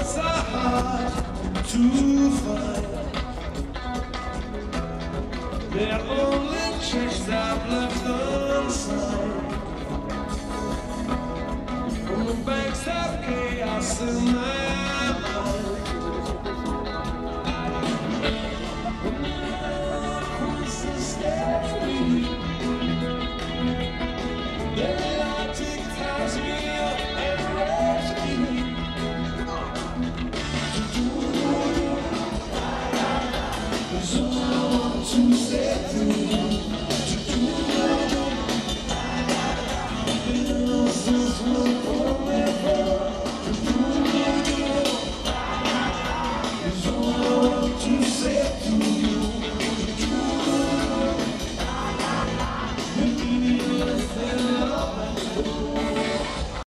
words are hard to find. They're only tricks I've left unsigned. From the banks of chaos in my